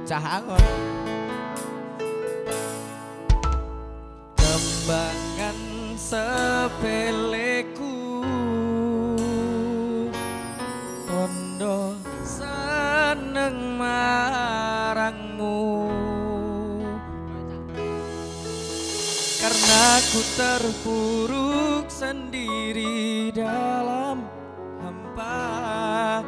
bocah angon. Kembangan sepeleku tondo seneng marangmu, karena ku terpuruk sendiri dalam hampa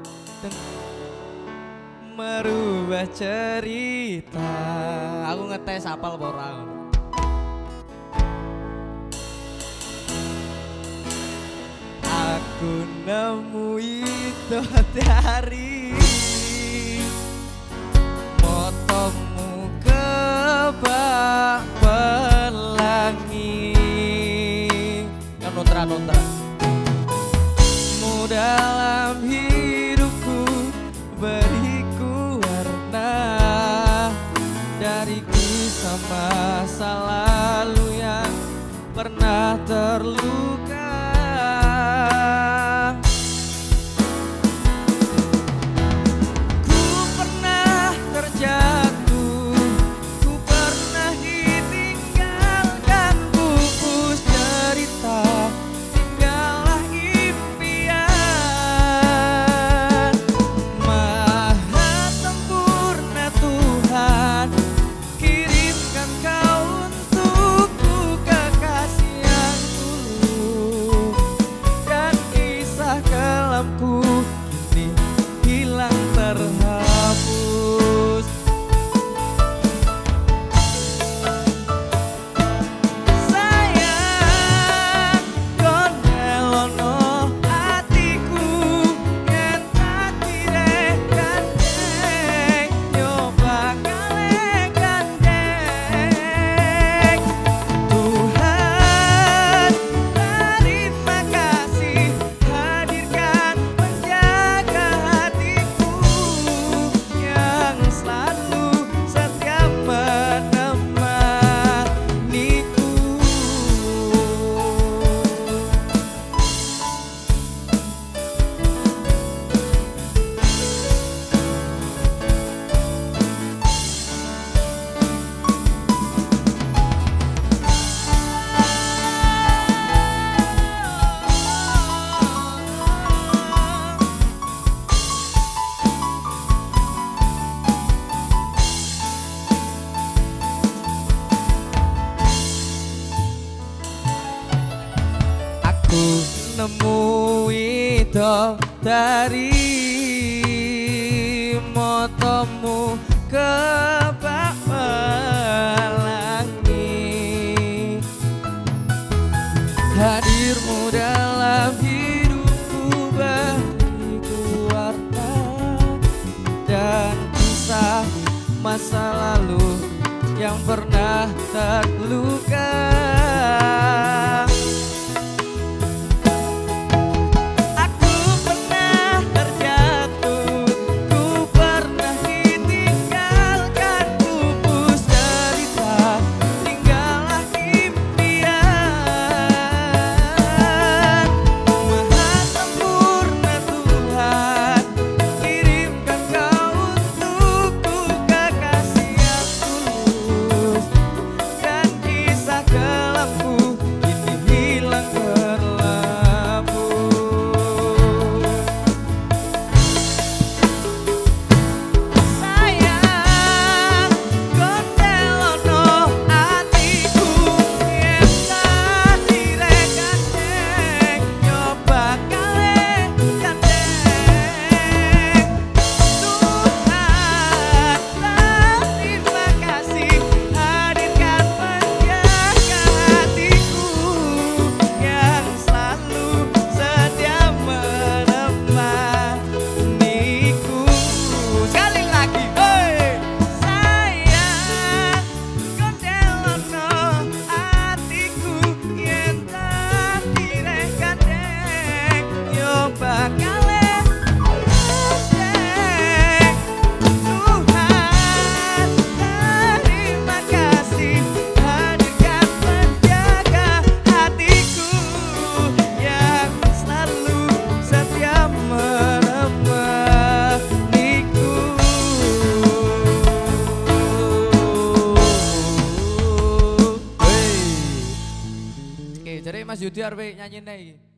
merubah cerita. Aku ngetes apal orang. Aku nemu itu dari motomu ke bak pelangi. Kan nontra mu dalam hidupku, beriku warna dari kisah masa lalu yang pernah terluka. Ku pernah terjatuh, ku pernah ditinggalkan, pupus cerita, tinggallah impian. Maha sempurna Tuhan, kirimkan kau untukku kekasih yang tulus, dan kisah kelamku kini hilang terhapus. Sayang, gonelono hatiku yen tak kire gandeng, nyoba kale gandeng. Tuhan, terima kasih hadirkan penjaga hatiku yang selalu setia menemaniku. Aku nemu itu dari motomu ke bak pelangi. Hadirmu dalam hidupku, beriku warna dan kisah masa lalu yang pernah terluka. Aku pernah terjatuh, ku pernah ditinggalkan, pupus cerita, tinggallah impian. Maha sempurna Tuhan, kirimkan kau untukku kekasih yang tulus, dan kisah Mas Yudi arep nyanyine iki.